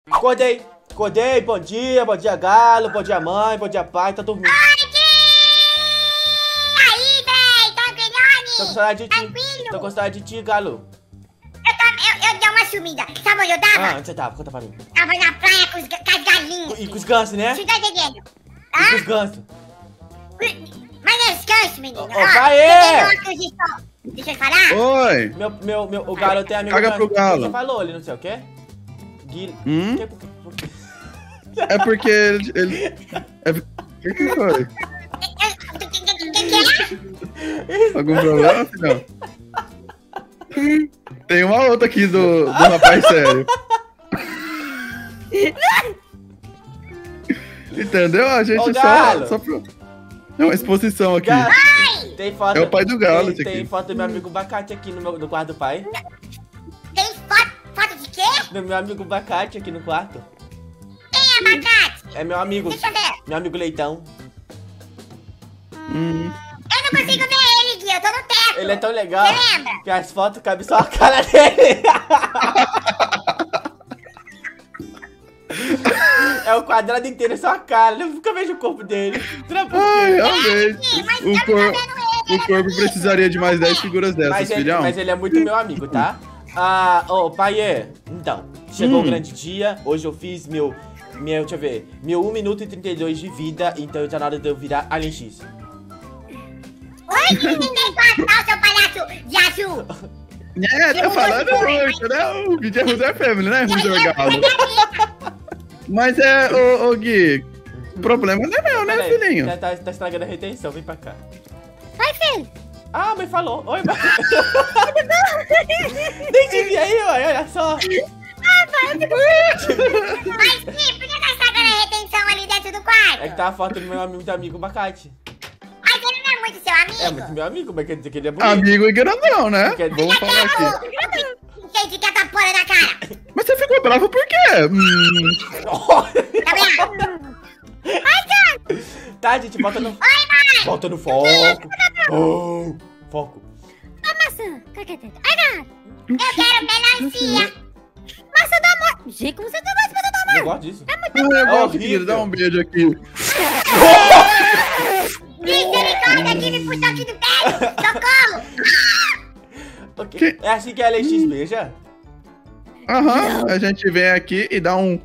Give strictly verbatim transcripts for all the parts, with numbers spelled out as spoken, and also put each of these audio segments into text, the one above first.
Acordei, acordei, bom dia, bom dia Galo, bom dia mãe, bom dia pai, tá dormindo. Aí, véi, tranquilone? Tô com saudade de ti, Tranquilo? tô com saudade de ti, Galo. Eu, tava, eu, eu dei uma sumida. Sabe onde eu tava? Ah, onde você tava? Conta pra mim. Tava na praia com, os, ga- com as galinhas. E com os gansos, né? Você tá entendendo? E com Hã? os gansos. Mas não esquece, menino. Ô, Ó, vai você aí! tem óculos de sol. Deixa eu falar. Oi! Meu, meu, meu, o Galo tem amigo Caga ganso. pro Galo. Você falou ali, não sei o quê? Gui... Hum? Que- por quê? É porque ele... ele... É... O que que foi? O que, que, que, que é? Algum problema, filhão? Tem uma outra aqui do, do rapaz sério. Entendeu? A gente Ô, só... Galo. só pro... É uma exposição aqui. Galo, tem foto... É o pai do Galo, Tem, esse aqui. tem foto do meu amigo Bacate aqui no, meu, no quarto do pai. Tem foto, foto de quê? Do meu amigo Bacate aqui no quarto. Quem é abacate? É meu amigo. Deixa eu ver. Meu amigo Leitão. Hum. Eu não consigo ver ele, Gui. Eu tô no teto. Ele é tão legal Você lembra? que as fotos cabem só a cara dele. É o quadrado inteiro, só a cara. Eu nunca vejo o corpo dele. Será por Ai, quê? realmente. Mas eu O, não tô cor... vendo ele. o corpo precisaria de mais dez figuras dessas, Mas ele, filhão. mas ele é muito meu amigo, tá? Ah, ô, Paiê, então, chegou Hum. o grande dia. Hoje eu fiz meu, meu, deixa eu ver, meu um minuto e trinta e dois de vida. Então tá na hora de eu virar Alien X. Oi, que ninguém passa, seu palhaço de azul. É, tá falando muito, né? O vídeo é Ruser Family, né, Ruser Galo? Mas é, ô, ô Gui, o problema não é meu, né, Peraí, filhinho? Tá, tá, tá estragando a retenção, vem pra cá. Oi, filho. Ah, a mãe falou. Oi, mãe. Nem te vi aí, mãe, olha só. Mas, Gui, por que tá estragando a retenção ali dentro do quarto? É que tá a foto do meu amigo, do amigo Bacate. Mas ele não é muito seu amigo? É muito meu amigo, mas quer dizer que ele é bonito. Amigo e grandão, né? Quer dizer- Vamos falar aqui. Tem de cata porra na cara. Mas você ficou bravo por quê? Hum, Tá vendo? Tá, gente, bota no... Bota no foco. Oh, foco. Maçã. Ai, não. Eu quero melancia. Maçã da morte. Gente, como você tá mais maçã da Eu gosto disso. ah, eu gosto, horrível. querido. Dá um beijo aqui. Misericórdia, que me puxou aqui do pé. Socorro. Ok. Que- É assim que a L X beija? Aham, a gente vem aqui e dá um...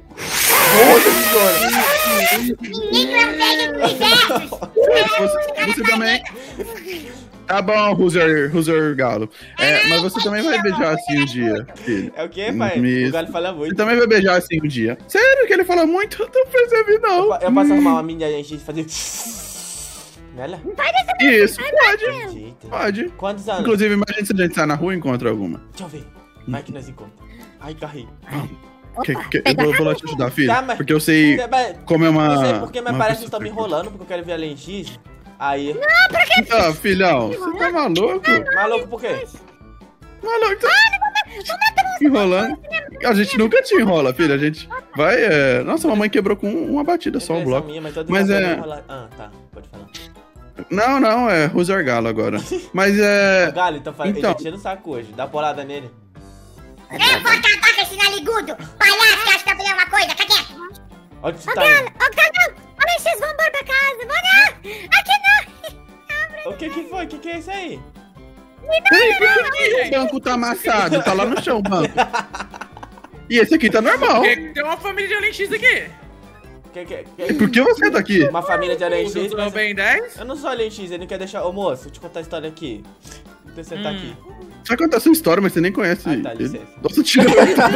Ninguém é um beijo do universo. Você, você também... Tá bom, Ruser, Ruser Galo. É, mas você também vai beijar assim um dia, filho. É o quê, pai? Isso. O Galo fala Você muito. também vai beijar assim um dia. Sério que ele fala muito? Eu não percebi, não. Eu posso arrumar uma mini L X e fazer... Nela? Isso, pode. Jeito. Pode. Quantos anos? Inclusive, imagina se a gente sai na rua e encontra alguma. Deixa eu ver. Vai que nós encontramos. Ai, carrei. Que, que, eu vou, vou lá te ajudar, filho. Tá, mas- Porque eu sei Mas- como é uma... Não sei porque, mas uma parece que pessoa vocês estão me frequente. enrolando, porque eu quero ver a L X. Aí... Ah, filhão, você tá maluco? Maluco por quê? Maluco, tá enrolando. A gente nunca te enrola, filho. A gente vai... É... Nossa, a mamãe quebrou com uma batida só o Impressão bloco. minha, mas todo Mas mundo é- vai enrolar. Ah, tá. Pode falar. Não, não, é Ruser Galo agora. Mas é... Galo, então fala. Então. Ele tá enchendo o saco hoje. Dá uma porrada nele. Eu vou acabar com esse narigudo. Palhaço que acha que tá fazendo uma coisa. Cadê? Olha o Ô, tá Galo, ô, Galo. Olha, vocês vão embora pra casa. Vou não. Aqui não. O que que foi? O que que é isso aí? Peraí, por que o banco tá amassado? Tá lá no chão o banco. E esse aqui tá normal. Tem tem uma família de Alien X aqui. Que, que, E que... por que você tá aqui? Uma família de Alien O X, doutor mas... Ben dez? Eu não sou Alien X, ele não quer deixar... Ô, moço, deixa eu te contar a história aqui. Deixa eu sentar Hum. aqui. Só contar sua história, mas você nem conhece Ah, tá, ele. licença. Nossa, tira.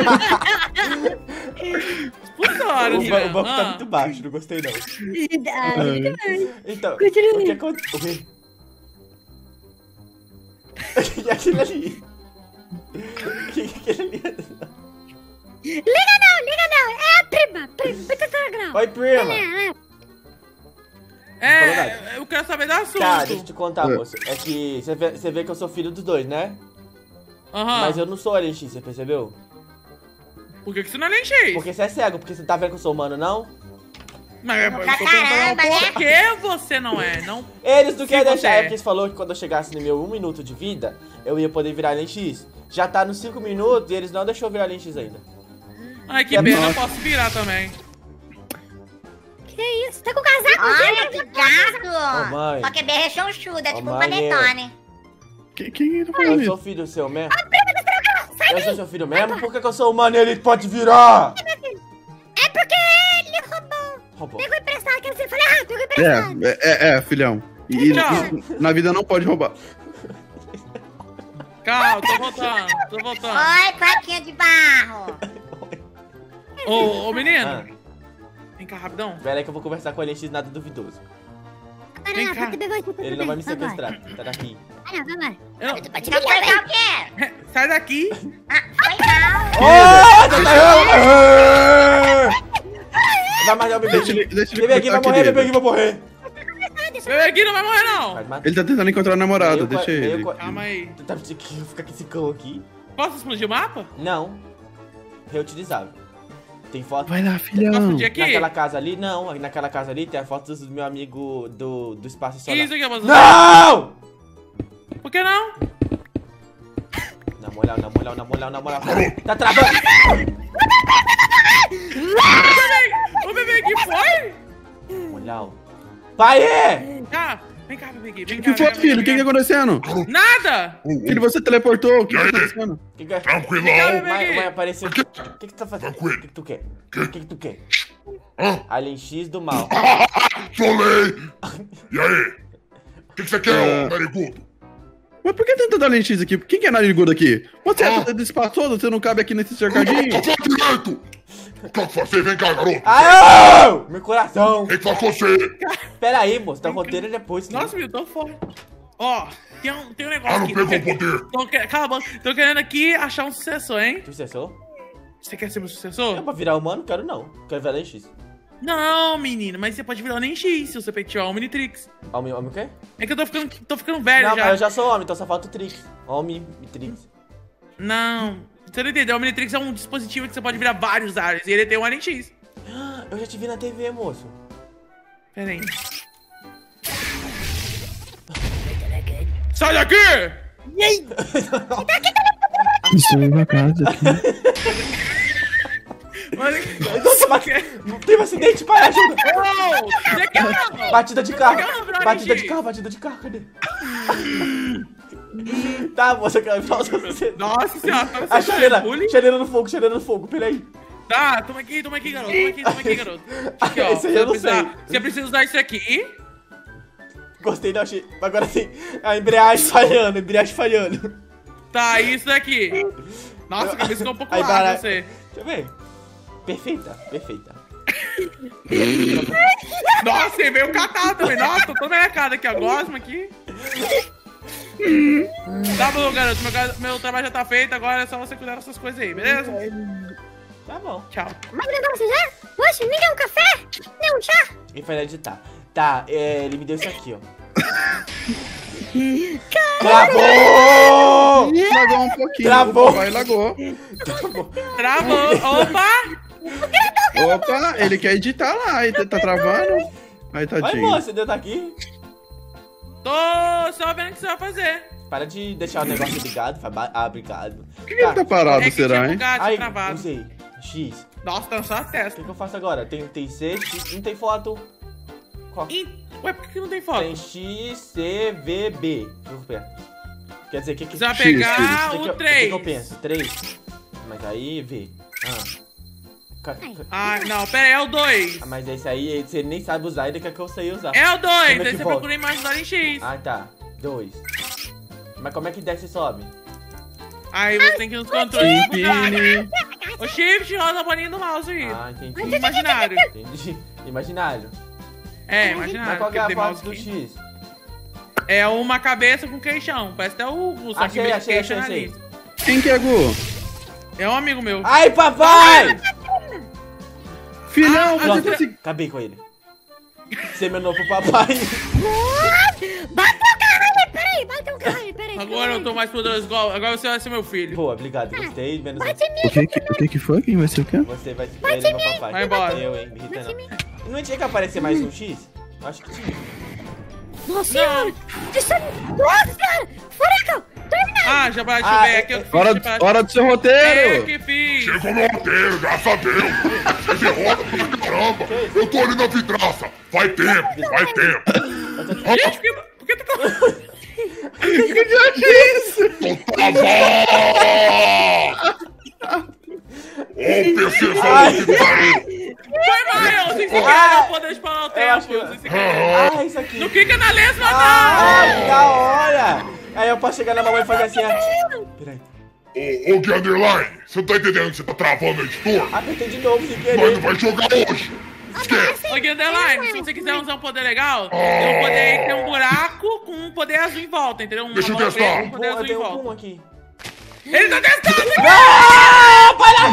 Expulsório, O, ba- o banco tá muito baixo, não gostei não. Então, o que aconteceu? O que é aquilo ali? O que é aquilo ali? Liga não, liga não. É a prima. Prima. Oi, prima. É, eu quero saber do assunto. Tá, deixa eu te contar, É. moço. É que você vê, você vê que eu sou filho dos dois, né? Aham. Mas eu não sou Alien X, você percebeu? Por que, que você não é Alien X? Porque você é cego, porque você não tá vendo que eu sou humano, não? Mas eu tô Pra perguntando caramba, né? por que você não é, não... Eles não Se querem você deixar, é. é porque eles falaram que quando eu chegasse no meu um minuto de vida, eu ia poder virar Alien X. Já tá nos cinco minutos e eles não deixou eu virar Alien X ainda. Ai, que É pena, nossa. eu posso virar também. Que isso? Tá com casaco? Olha que Ô, gato. mãe. Só que é bem rechonchudo, é Ô, tipo um mãe, é. panetone. Quem, quem tá Eu falando sou isso? filho seu mesmo? Eu sou seu filho mesmo? Por que, que eu sou humano e ele pode virar? É porque ele roubou. Roubou. Pegou emprestado, quer dizer, eu falei, ah, pegou emprestado. É, é, é, filhão. E, e- Tchau. e na vida não pode roubar. Calma, tô voltando, tô voltando. Oi, plaquinha de barro. Ô, ô, menino. Ah, Vem cá, rapidão. pera aí que eu vou conversar com ele antes de nada duvidoso. Não, Vem não, cá. não, tudo bem, tudo Ele bem, não vai me vambora. sequestrar. Tá daqui. Ah, não, vambora. Eu- Tu pode Vai virar, cortar velho. o quê? Sai daqui. Ah, foi mal. Oh, você tá errando! Vai matar o bebê. Deixa ele, deixa ele Bebê aqui vai cortar morrer, aqui bebê aqui dele. vai morrer. Bebê aqui não vai morrer, não. Vai matar. Ele tá tentando encontrar a namorada, Meio deixa co- meio ele. co- Calma aí. Tu tá pedindo que eu ficar com esse cão aqui? Posso explodir o mapa? Não. Reutilizável. Tem foto. Vai lá, Posso filhão. explodir aqui? Naquela casa ali, não. Naquela casa ali tem a foto do meu amigo do, do espaço Que solar. isso aqui, moço? Não! Por que não? Na moral, na moral, na moral, na moral. Tá travando! O bebê aqui foi? Na moral. Pai! é! Tá, vem cá, bebê aqui. Vem Que cá, foi, vem cá, filho? O vem que que tá cá. acontecendo? Nada! Filho, você teleportou. O que que tá acontecendo? Que que é? Tranquilão. Bebê Vai, aqui. vai aparecer. O que que tu tá fazendo? O que que tu quer? O que que tu quer? Alien X do mal. Solei! E aí? O que, que você quer, É. ô narigudo? Mas por que tem tanta lente X aqui? Quem que é narigudo aqui? Você é despaçoso? Você não cabe aqui nesse cercadinho? Tô falando direito! Tô com você, vem cá, garoto! Ah! Meu coração! Quem que faz com você? Pera aí, moço. Tá roteiro depois. Nossa, meu, tô fora. Ó, tem um, tem um negócio Ah, não aqui. pegou Tô o que- poder! tô que- Cala a boca. Tô querendo aqui achar um sucessor, hein? Tu cessou? Você quer ser meu Eu sucessor? pra virar humano? Quero não. Quero virar Alien X. Não, menino, mas você pode virar o X se você tiver o Omnitrix. Homem, homem o quê? É que eu tô ficando, tô ficando velho Não, já. mas eu já sou homem, então só falta o Trix. Homem e Trix. Não, você não entendeu. O Omnitrix é um dispositivo que você pode virar vários aliens e ele tem um Alien X. Eu já te vi na T V, moço. Pera aí. Sai daqui! Isso é uma casa aqui. Olha Nossa, bate... Teve um acidente, pai, ajuda! Ô, você quer não? Batida de carro! Você quer virar Batida Alien de carro, batida de carro, cadê? Tá, moça, eu quero falar pra você. Nossa senhora, tá A você chaleira, bullying? chaleira no fogo, chaleira no fogo, peraí. Tá, toma aqui, toma aqui, garoto. Toma aqui, toma aqui, garoto. Aqui, ó. Esse aí eu não precisa, sei. Você precisa usar isso aqui. Gostei, não achei. Agora sim, a embreagem falhando, a embreagem falhando. Tá, isso daqui. Nossa, a cabeça ficou um pouco Aí, larga, bara- você. Deixa eu ver. Perfeita, perfeita. Nossa, você veio catar também. Nossa, tô toda mercado aqui, ó. Gosma aqui. Tá bom, garoto. Meu, ga- meu trabalho já tá feito. Agora é só você cuidar dessas coisas aí, beleza? Tá bom. Tchau. Mas o negócio já? Poxa, nem quer um café? Nem um chá? Quem vai editar? Tá, é, ele me deu isso aqui, ó. Travou! Lagou um pouquinho. Travou. O papai lagou. Travou. Opa! Opa, ele quer editar lá. Aí tá tá travando. Aí, Vai, tadinho. moça, deu tá aqui. Tô só vendo o que você vai fazer. Para de deixar o negócio ligado. Vai ba- Ah, obrigado. Por que ele tá parado, É que será, tinha hein? bugado, Ai, tinha travado. usei. X. Nossa, tá só a O testa. que, que eu faço agora? Tem, tem C, X, não tem foto. Qual? Ih, ué, por que que não tem foto? Tem X, C, V, B. Deixa eu ver. Quer dizer, o que que... Você vai X, pegar que que eu- o O que, que eu três. penso? três. Mas aí, V. Ah. Ca- ca- Ah, não, pera aí, é o dois. Ah, mas esse aí, você nem sabe usar, ele quer que eu sei usar. É o dois, Como é que aí você volta? procura a imagem do Alien X. Ah, tá. dois. Mas como é que desce e sobe? Aí você tem que ir nos controles Pini. bugados. O shift roda a bolinha do mouse aí. Ah, entendi. Imaginário. Entendi. Imaginário. É, Mas imaginário. qual que é porque a tem foto mouse do aqui. X? É uma cabeça com queixão. Parece até o Gu, só que Achei, em vez de achei, queixo é achei, nariz. Quem que é, Gu? É um amigo meu. Ai, papai! Filhão, Ah, você Pronto, tá se... acabei com ele. Você meu novo papai. Bateu o caralho, peraí, bateu o caralho, peraí. Agora eu tô mais poderoso igual. Agora você vai ser meu filho. Boa, obrigado. Gostei. Menos Bate em mim, O que que, o que que foi? Quem vai ser o quê? você vai ser ele, meu papai. Vai embora. Eu, hein? Me irrita não. Não tinha que aparecer mais um X? Acho que tinha. Nossa senhora! Isso é... Nossa senhora! Furacão! Terminado! Ah, já vai, deixa eu Ah, ver. é- Aqui eu é- fiz. Hora, pra- hora do seu É, roteiro! que fiz. Chegou meu roteiro, graças a Deus. Vocês enrolam pra caramba. Eu tô ali na vidraça. Faz tempo, faz tempo. Gente, por que, por que tu tá... Que diabo é isso? Tô travado! Ô, PCzão aqui do barulho. Foi mal, sem seguir, Ah, não poder espanar o eu acho tempo. que- sem seguir. Ah, isso aqui. Não clica na lesma, Ah, que da hora! Aí eu posso chegar na mamãe e fazer assim, ó. Peraí. Ô, ô, Gui Underline, você não tá entendendo que você tá travando o editor? Apertei de novo sem Nós querer. não vai jogar hoje. Esquece. não. Ô, Gui Underline, se você quiser usar um poder legal, tem um poder aí que tem um buraco com um poder azul em volta, entendeu? Um Deixa eu bola testar. preta com um Pum, poder eu azul em tenho um volta. pum aqui. Ele tá testando! Ah, para!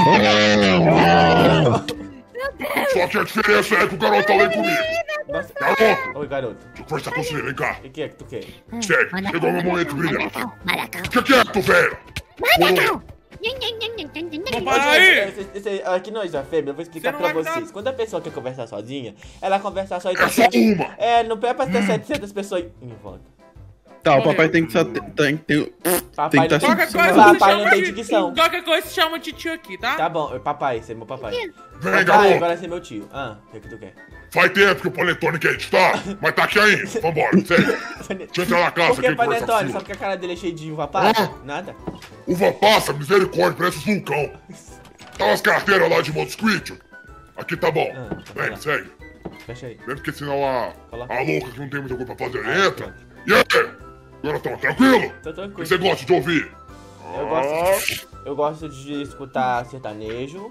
Só que a diferença é que o garotão vem comigo. Nossa. Garoto, Oi, garoto. deixa eu conversar com você, vem cá. O que é que tu quer? Segue, chegou meu momento brilhante. Malacão. O que que é, tu velho? Malacão. Vamos Ô, parar gente, aí! esse- esse- aqui no Isa Fêmea, eu vou explicar Você não pra vai me vocês. dar- Quando a pessoa quer conversar sozinha, ela conversa só e É só uma. É, não é pra ter setecentas pessoas em volta. Tá, o papai tem que ser. Tem, tem, Papai tem que não estar Qualquer sempre. coisa Papai você não chama tem de... dicção. Qualquer coisa se chama de tio aqui, tá? Tá bom, papai, você é meu papai. Vem, Papai, garoto. agora você é meu tio. Ah, o que, que tu quer? Faz tempo que o Panetone quer editar, mas tá aqui ainda. Vambora, segue. Deixa eu entrar na casa Por que aqui conversar com Panetone? Só você. porque a cara dele é cheia de uva passa? Ah. Nada? Uva passa, misericórdia, parece um vulcão. Tá umas carteiras lá de Mosquito. Aqui tá bom. Ah, tá Vem, bom. segue. Fecha aí. Lembra que senão a, Coloca. a louca que não tem muita coisa pra fazer Ah, entra. E aí? Agora tá tranquilo? Tô O que tranquilo. você gosta de ouvir? Eu gosto, eu gosto de escutar sertanejo.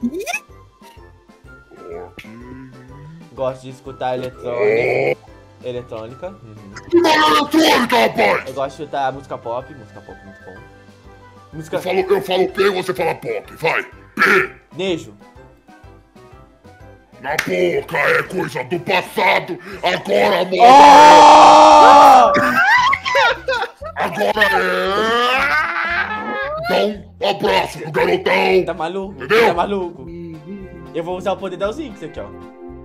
Gosto de escutar eletrônica. Eletrônica. Uhum. Que barulho eletrônica, rapaz! Eu gosto de escutar música pop. Música pop muito bom. Música Eu falo, eu falo P e você fala pop. Vai. P. nejo. Na boca é coisa do passado. Agora a moda Oh! é... Agora é... Dá um abraço pro garotão. Tá maluco? Entendeu? Tá maluco? Eu vou usar o poder da Zinx aqui, ó.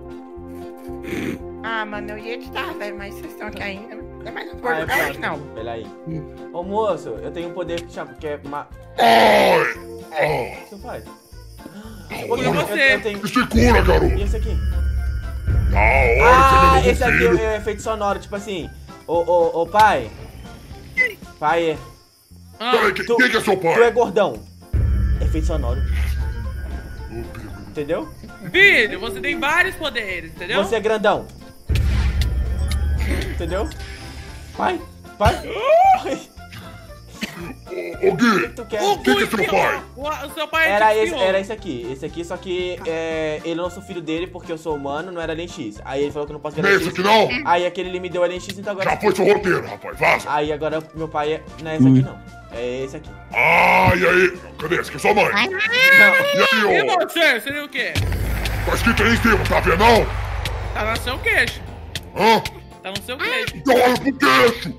Ah, mano, eu ia editar, velho, mas vocês estão aqui ainda. Não, mas não vou Ah, é jogar hoje, pronto. não. Peraí. Ô moço, eu tenho um poder que chama. Que é ma... Ai. O que você faz? Cura Eu, você. eu tenho. Ah, se cura, garoto. E esse aqui? Da hora, Ah, você é esse meu aqui novo filho. é o efeito sonoro, tipo assim. Ô, ô, ô pai. Pai, Ah, Peraí, que- tu- quem que é seu pai? tu é gordão. Efeito sonoro. Entendeu? filho, você tem vários poderes, entendeu? Você é grandão. Entendeu? Pai, pai. Pai, Ô, Gui, tu quer? O quem que é seu Gui, pai? O, o seu pai Era te esse, espiou. era esse aqui, esse aqui, só que é, ele não sou filho dele porque eu sou humano, não era alien X. Aí ele falou que eu não posso não ganhar é esse X. aqui não? Aí aquele ele me deu alien X, então agora. Já foi seu roteiro, rapaz, vaza. Aí agora meu pai é. Não é esse aqui não. É esse aqui. Ah, e aí? Cadê esse aqui? É sua mãe. Ai, Não. E E aí, ô? você? Seria o quê? Tá escrito aí em cima, tá vendo não? Tá no seu queixo. Hã? Tá no seu queixo. Então olha pro queixo.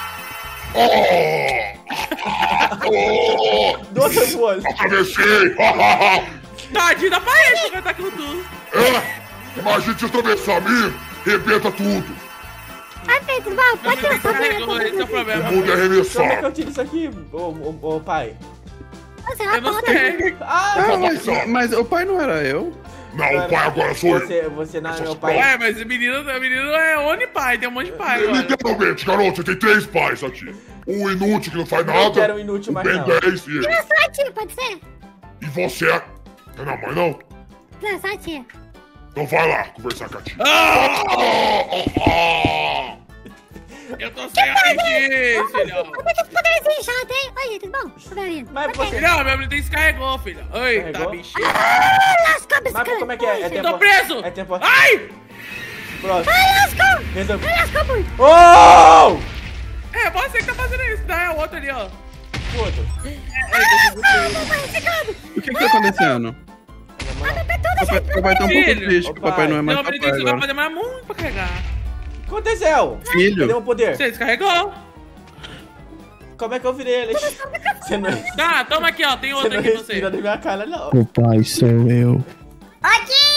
Oh! Oh! Duas pessoas. Atravessei! Tadinho da parede, vai estar com tudo. É? Imagina se eu atravessar a mim, rebenta tudo. ai, Pedro, mal, pode Você tirar sua descarregou, esse é o O problema. mundo é Como é que arremessado. eu tiro isso aqui, ô, ô, ô pai? Você Eu vai não porra sei. Ah, Ah, mas, mas o pai não era eu? Não, o pai agora sou eu. Você, você não é meu pai. Ué, mas o menino, o menino é onipai, tem um monte de pai agora. Literalmente, garoto, você tem três pais aqui. Um inútil que não faz nada. quero um inútil mais, Ben não. dez e, Tira só a tia, pode ser? e você é... Não é mãe, não? Tira só a tia. Então vai lá conversar com a tia. Eu tô sem aprendiz, filhão. Como é que esse poderzinho chato, hein? Oi, tudo bom? Tudo bem? Mas você. Filhão, meu menino descarregou, filho. Eita, Carregou? bichinho. Ah, lascou, Mas biscoito. como é que é? É Eu tempo. tô preso. É tempo. Ai! Próximo. Ai, lascou. Resolve. Ai, lascou muito. Oh! É, você que tá fazendo isso, tá? É o outro ali, ó. O outro. Ah, não vai reciclado. O que que tá acontecendo? Papai, papai tá um pouco Filho. triste que o papai não é mais Não, papai menino, isso vai agora. demorar muito pra carregar. O que aconteceu? Cadê Filho, meu poder? Você descarregou? Como é que eu virei ele? Você não, Tá, toma aqui, ó. Tem você outro não aqui pra respira você. na minha cara, não. o pai sou eu. Ô, Gui!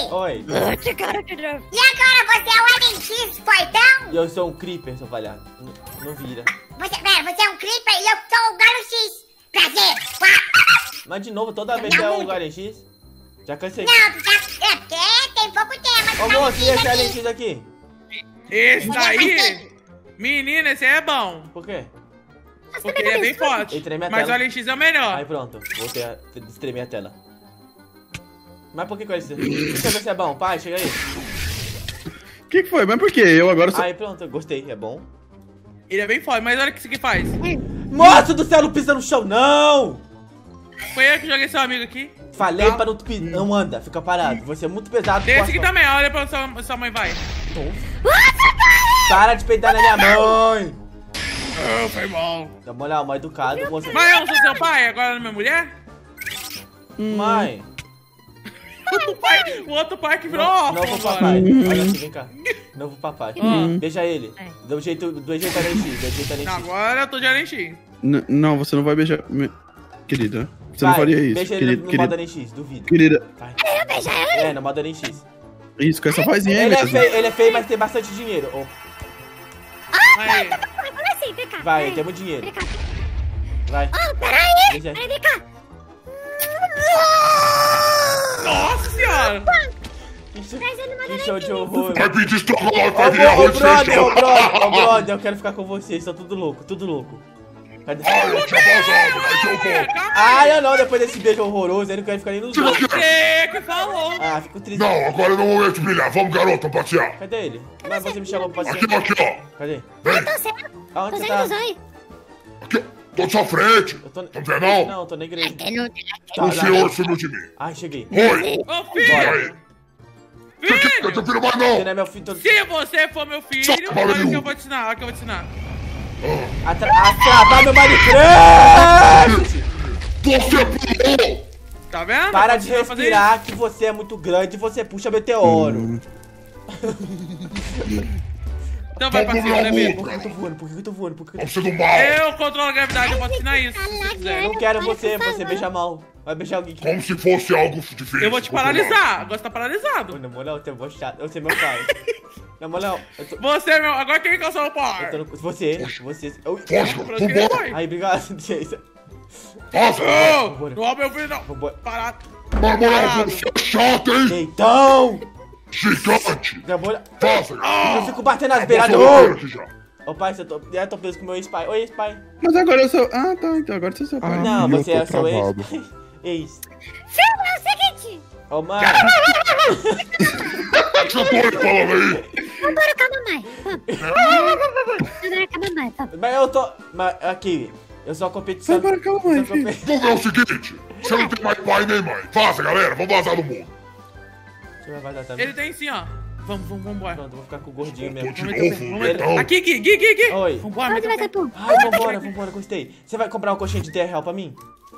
Oi. Te quero de novo. E agora você é o Alien X, portão? E eu sou um creeper, seu palhaço. Não, não vira. Você, pera, você é um Creeper e eu sou o Galo X. Prazer. Pá. Mas de novo, toda vez é o Garen X? Já cansei. Não, já, é porque tem pouco tempo. Ô, moço, e esse Alien X aqui? Esse daí, menina, esse aí é bom. Por quê? Porque ele é bem forte. Ele treme a Mas o tela. Alien X é o melhor. Aí pronto, voltei a estremer a tela. Mas por que com esse? Deixa eu ver se é bom. Pai, chega aí. O que, que foi? Mas por quê? Eu agora sou... Aí pronto, eu gostei, é bom. Ele é bem forte, mas olha o que isso aqui faz. Moço do céu, não pisa no chão, não! Foi eu que joguei seu amigo aqui. Falei Tá. pra não pisar, não anda, fica parado. Você é muito pesado. Tem esse Costa. aqui também, olha pra onde sua, sua mãe vai. Para de peitar na minha mãe! Oh, foi bom. Dá uma olhada, mal educado. Você... Mas eu não sou seu pai, agora não é minha mulher? Mãe, O, pai, o outro pai que virou não, órfão novo agora. papai. Olha aqui, vem cá. Novo papai. Hum. Beija ele. Do jeito, do jeito Alien X, do jeito Alien Não, X. agora eu tô de Alien X. N- não, você não vai beijar... me- Querida, você não Vai, faria isso. Beija ele Querida, no modo querida, Alien X, duvido. querida. Vai. Eu beijar ele. É, no modo Alien X. Isso, com essa vozinha aí Ele é, mesmo. feio, ele é feio, mas tem bastante dinheiro. Oh, Aí. Como assim? Vem cá. vai, Vem. temos dinheiro. Vem cá. Vai. Oh, peraí. Beija. Peraí, vem cá. Nossa senhora. Isso, Traz ele no modo que show de Alien horror. Vai pedir estrogonofe, Ô, vai vir ô, arroz e brother, ô, feijão. brother, ô, brother, eu quero ficar com vocês, estão tudo louco, tudo louco. Cadê? Ah, eu tinha vazado, mas eu volto. Ah, eu não, depois desse beijo horroroso, eu não quero ficar nem nos dois. Você que falou. Ah, fico triste. Não, agora é meu momento de brilhar. Vamos, garoto, passear. Cadê ele? Mas você me chamou pra Aqui, passear. aqui, ó. Cadê? Vem, Tô certo. Tô Aonde você saindo do tá? zóio. aqui. Tô na sua frente. Eu tô... Tá me vendo, não? Não, eu tô na igreja. Eu não- Tá, O lá. senhor sumiu de mim. Ai, cheguei. Oi. Ô, E aí? filho. Você quer Filho. teu filho mais Você não? não é meu filho todo... Se você for meu filho, Sabe, olha o que Malu. eu vou te ensinar, olha o que eu vou te ensinar. Atra... Atravar meu Minecraft! Você pulou. Tá vendo? Para Eu de vou fazer respirar que você é muito grande e você puxa meteoro. isso. Então vai, Vamos parceiro, lá, bebê. Por que eu tô voando? Por que eu tô voando? Por que eu tô... Vamos ser do mal. Eu controlo a gravidade, eu vou te ensinar isso, se você quiser. Eu não quero você, você beija mal. Vai beijar alguém que... Como se fosse algo difícil. Eu vou te paralisar, agora você tá paralisado. Na moral, eu vou chato. Eu sei meu pai. Na moral, eu tô... Você, meu, agora quem que é o seu pai? Eu tô no... Você, você... Eu... Foge, Pra onde que ele vambora. foi? Ai, obrigado, Jason. Faça. Ô, Vambora. não rouba meu filho, não. Vambora. Parado. Mas, moral, você é chato, hein? Então! Gigante. Na moral... Faça. Eu fico batendo nas Eu beiras sou do... roteiro aqui já. Ô pai, você tô... Eu tô preso com o meu ex-pai. Oi, ex-pai. Mas agora eu sou... Ah, tá, então agora eu sou seu pai. Não, eu você tô é seu ex. travado. Ex. Filho, é o seguinte. Ô, mãe. O que você tá falando aí? Vambora com a mamãe. Vamos. Vambora com a mamãe, vamos. Mas eu tô... Mas aqui, eu sou a competição... Vai para cá, mãe, eu sou a filho. compe- Vamos ver o seguinte. Você não tem mais pai nem mãe. Faça, galera. Vamos vazar do mundo. Você vai vazar também? Ele tem sim, ó. Vamos, vamos, vamos embora. Pronto, eu vou ficar com o gordinho Tô mesmo. de Vamos meter o pé, novo, vamos meter- então. Aqui, Gui, Gui, Gui, Gui. Oi. Vambora, Onde meter vai o pé. ser pum? Ai, vambora, vambora, gostei. Você vai comprar um coxinha de terra real pra mim?